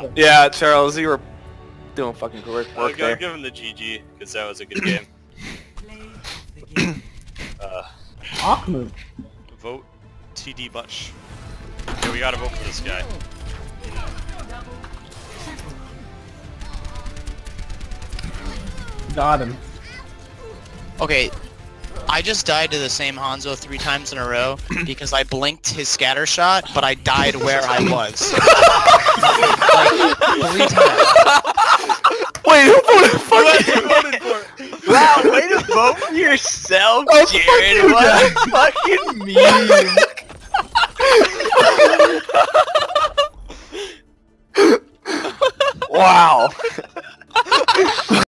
Yeah, Charles, you were doing fucking great I work gotta there. give him the GG, because that was a good game. Ahmed. Vote TDMuch. Okay, we gotta vote for this guy. Got him. Okay, I just died to the same Hanzo 3 times in a row because I blinked his scatter shot, but I died where I was. Like, 3 times. Wait, who voted for Wow, way to vote for yourself, Oh, Jared. fuck you, What a fucking meme. Wow.